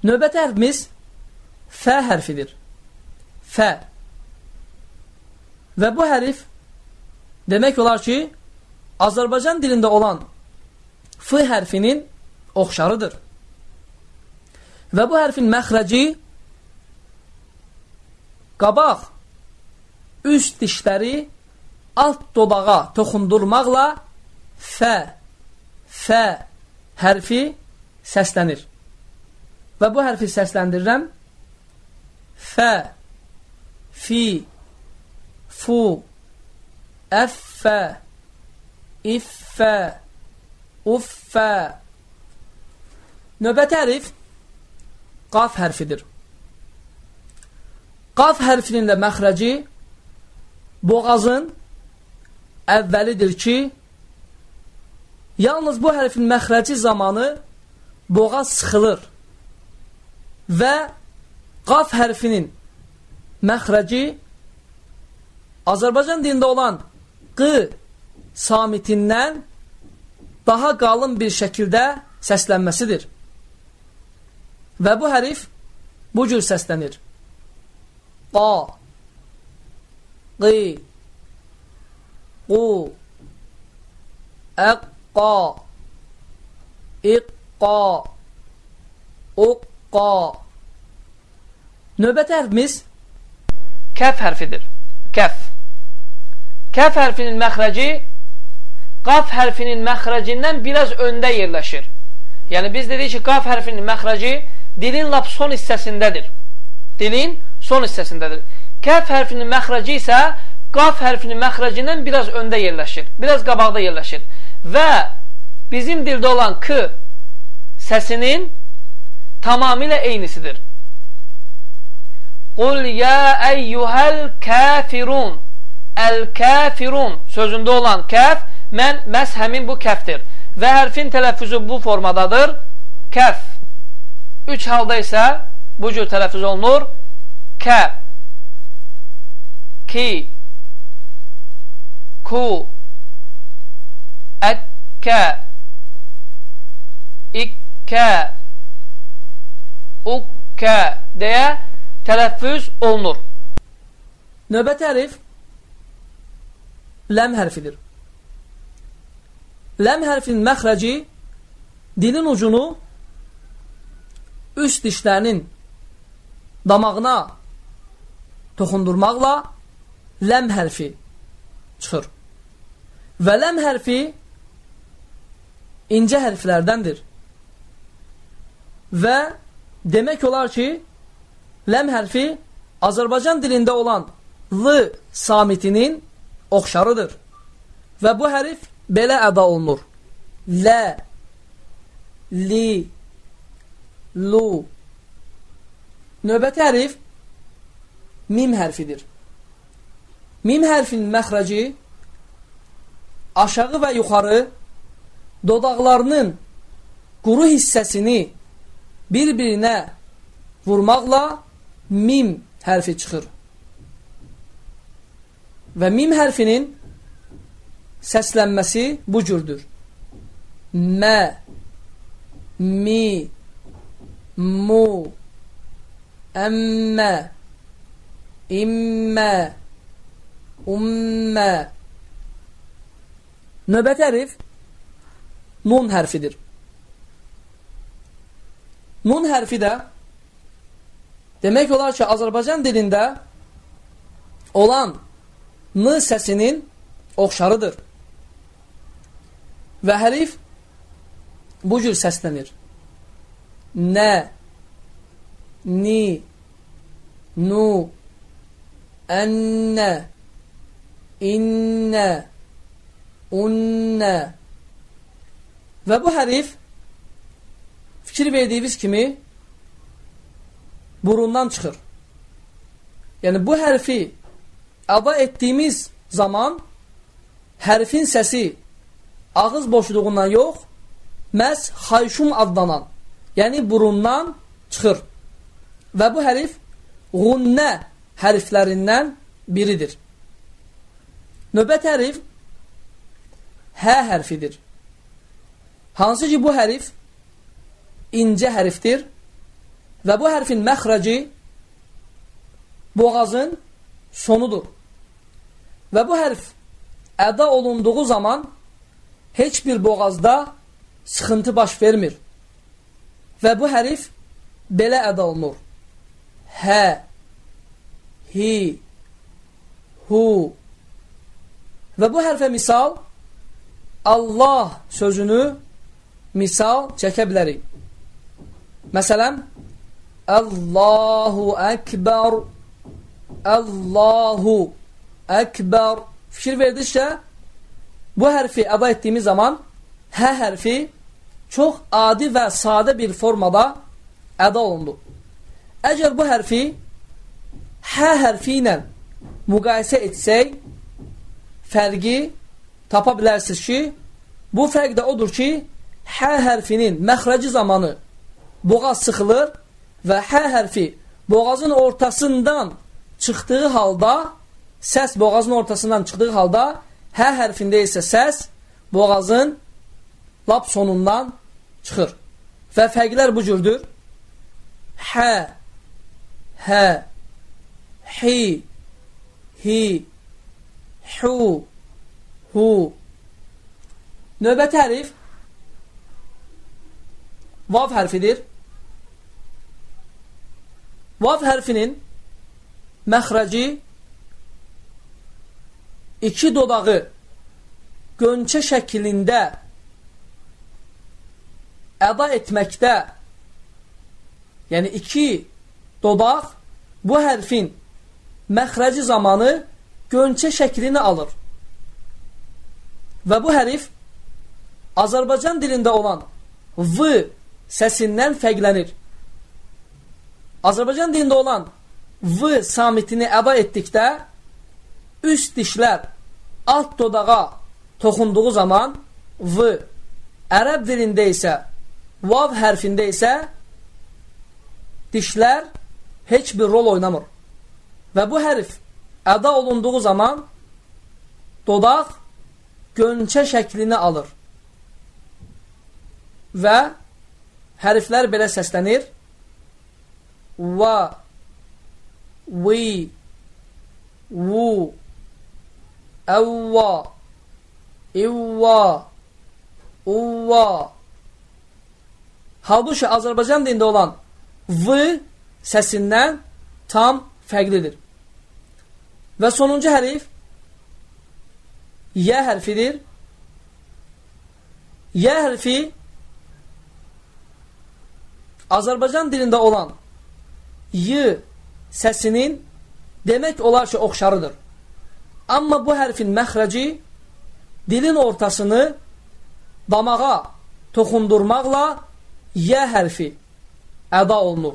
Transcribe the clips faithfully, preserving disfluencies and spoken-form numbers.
Növbəti hərfimiz fə hərfidir. Fə. Və bu hərif demək olar ki, Azərbaycan dilində olan f hərfinin oxşarıdır. Və bu hərfin məxrəci qabaq üst dişləri alt dodağa toxundurmaqla fə, fə hərfi səslənir. Və bu hərfi səsləndirirəm. Fə, fi, fu, əffə, iffə, uffə. Növbəti hərif qaf hərfidir. Qaf hərfinin də məxrəci boğazın əvvəlidir ki, yalnız bu hərfin məxrəci zamanı boğaz sıxılır və qaf hərfinin məxrəci Azərbaycan dilində olan q samitindən daha qalın bir şəkildə səslənməsidir. Və bu hərif bu cür səslənir. Qa, qi, qu, əqqa, iqqa, uqqa. Növbəti hərfimiz kəf hərfidir. Kəf. Kəf hərfinin məxrəci qaf hərfinin məxrəcindən biraz öndə yerləşir. Yəni biz dedik ki, qaf hərfinin məxrəci dilin lap son hissəsindədir. Dilin son hissəsindədir. Kəf hərfinin məxrəci isə qaf hərfinin məxrəcindən biraz öndə yerləşir. Biraz qabaqda yerləşir. Və bizim dildə olan k səsinin tamamilə eynisidir. Qul ya əyyuhəl kəfirun. Əl-kəfirun sözündə olan kəf, mən məhz həmin bu kəfdir. Və hərfin tələffüzü bu formadadır. Kəf. Üç halda isə bu cür tələffüz olunur. Kə, ki, ku, əkkə, ikkə, ukkə deyə tələffüz olunur. Növbəti hərif ləm hərfidir. Ləm hərfinin məxrəci dilin ucunu üst dişlərinin damağına toxundurmaqla ləm hərfi çıxır. Və ləm hərfi incə hərflərdəndir. Və demək olar ki, ləm hərfi Azərbaycan dilində olan l samitinin oxşarıdır. Və bu hərif belə əda olunur. Lə, li, lu. Növbəti hərif mim hərfidir. Mim hərfinin məxrəci aşağı və yuxarı dodaqlarının quru hissəsini bir-birinə vurmaqla mim hərfi çıxır. Və mim hərfinin səslənməsi bu cürdür. Mə, mi, mu, əmmə, immə, ummə. Növbəti hərif nun hərfidir. Nun hərfi də demək olar ki, Azərbaycan dilində olan n səsinin oxşarıdır. Və hərif bu cür səslənir. Nə, ni, nu, ənnə, innə, unnə. Və bu hərif fikir verdiyiniz kimi burundan çıxır. Yəni bu hərfi əda etdiyimiz zaman hərfin səsi ağız boşluğundan yox, məhz xayşum adlanan, yəni burundan çıxır. Və bu hərifğunnə hərflərindən biridir. Növbəti hərif hə hərfidir. Hansı ki bu hərif incə hərfdir Və bu hərfin məxrəci boğazın sonudur. Və bu hərf əda olunduğu zaman heç bir boğazda sıxıntı baş vermir. Və bu hərif belə əda olunur. Hə, hi, hu. Və bu hərfə misal Allah sözünü misal çəkə bilərik. Məsələn, Allahu Ekber, Allahu Ekber. Fikir verdikcə, bu hərfi əda etdiyimiz zaman hə hərfi çox adi və sadə bir formada əda olundu. Əgər bu hərfi hə hərfi ilə müqayisə etsək, fərqi tapa bilərsiniz ki, bu fərq də odur ki, hə hərfinin məxrəci zamanı boğaz sıxılır və hə hərfi boğazın ortasından çıxdığı halda, səs boğazın ortasından çıxdığı halda, hə hərfində isə səs boğazın lap sonundan çıxır. Və fərqlər bu cürdür. Hə, hə, hi, hi, hu, hu. Növbəti hərif vav hərfidir. Vav hərfinin məxrəci iki dodağı gönçə şəklində əda etməkdə, yəni iki dodaq bu hərfin məxrəci zamanı gönçə şəklini alır. Və bu hərif Azərbaycan dilində olan v səsindən fərqlənir. Azərbaycan dilində olan v samitini əda etdikdə üst dişlər alt dodağa toxunduğu zaman v, ərəb dilində isə vav hərfində isə dişlər heç bir rol oynamır. Və bu hərf əda olunduğu zaman dodaq gönçə şəklini alır. Və hərflər belə səslənir. Va, vi, vu, əvva, ivva, uvva. Halbuki Azərbaycan dilində olan v səsindən tam fərqlidir. Və sonuncu hərif yə hərfidir. Yə hərfi Azərbaycan dilində olan y səsinin demək olar ki, oxşarıdır. Amma bu hərfin məxrəci dilin ortasını damağa toxundurmaqla yə hərfi əda olunur.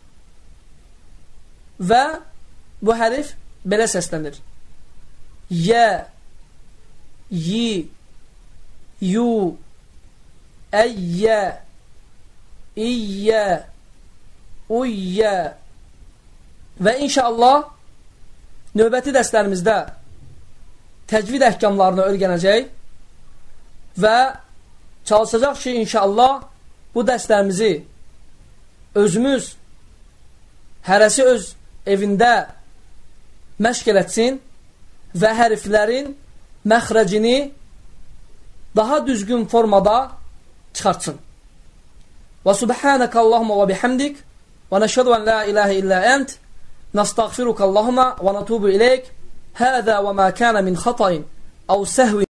Və bu hərif belə səslənir. Yə, yi, yu, əyyə, iyyə, uyyə. Və inşallah növbəti dərslərimizdə təcvid əhkamlarını öyrənəcək və çalışacaq ki, inşallah bu dərslərimizi özümüz hərəsi öz evində məşq elətsin və hərflərin məxrəcini daha düzgün formada çıxartsın. Və subhanəkə Allahumma və bihamdik və nəşhədu ən la ilahə illə ənt nəstəğfiruka Allahumma və nətubu iləyk. Həzə və mə kənə min xatayın əv səhvin